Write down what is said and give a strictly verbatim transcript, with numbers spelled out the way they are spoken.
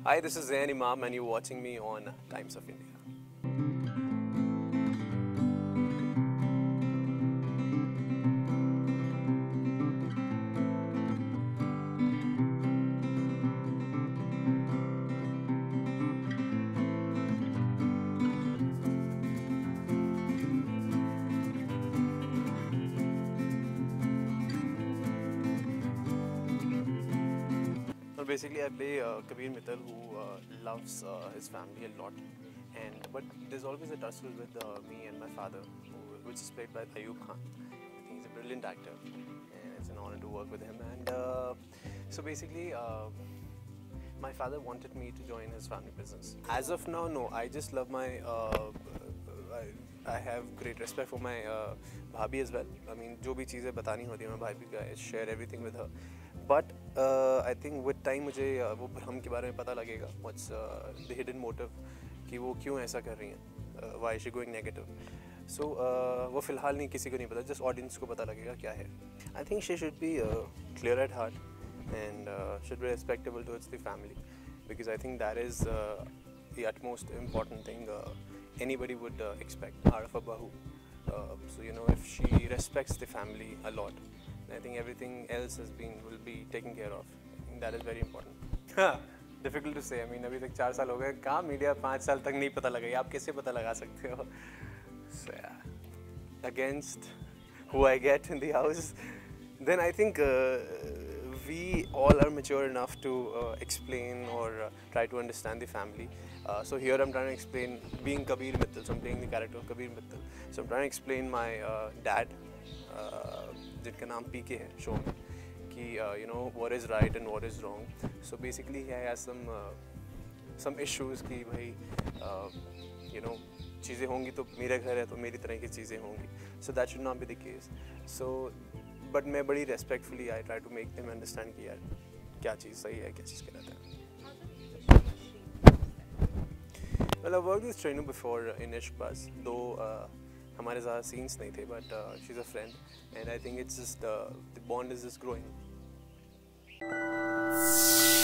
Hi, this is Zain Imam and you're watching me on Times of India. Well, basically, I play uh, Kabir Mittal, who uh, loves uh, his family a lot, and but there's always a tussle with uh, me and my father, who, which is played by Ayub Khan. I think he's a brilliant actor, and it's an honor to work with him. And uh, so basically, uh, my father wanted me to join his family business. As of now, no. I just love my. Uh, I, I have great respect for my uh, bhabi as well. I mean, जो भी चीज़ें बतानी होती हैं मैं भाभी का, I share everything with her. But uh, I think with time मुझे uh, वो भ्रम के बारे में पता लगेगा. What's uh, the hidden motive? कि वो क्यों ऐसा कर रही हैं? Uh, why is she going negative? So uh, वो फिलहाल नहीं किसी को नहीं पता. Just audience को पता लगेगा क्या है. I think she should be uh, clear at heart and uh, should be respectable towards the family, because I think that is uh, the utmost important thing uh, anybody would uh, expect out of a bahu. Uh, so you know, if she respects the family a lot, I think everything else has been will be taken care of. I think that is very important. Difficult to say. I mean, अभी तक चार साल हो गए. कहाँ media पाँच साल तक नहीं पता लगा. आप कैसे पता लगा सकते हो? So yeah, against who I get in the house, then I think uh, we all are mature enough to uh, explain or uh, try to understand the family. Uh, so here I'm trying to explain, being Kabir Mittal, so I'm playing the character of Kabir Mittal. So I'm trying to explain my uh, dad, uh, जिनका नाम P K है show में, कि uh, you know what is right and what is wrong. So basically he has some uh, some issues कि भाई uh, you know चीज़ें होंगी तो मेरा घर है तो मेरी तरह की चीज़ें होंगी. So that should not be the case. So but मैं बड़ी respectfully I try to make them understand कि यार क्या चीज़ सही है क्या चीज़ गलत है. Well, I worked with Shrenu before uh, in Ishq Buzz, though uh, हमारे ज़्यादा scenes नहीं थे, but uh, she's a friend and I think it's just uh, the bond is just growing.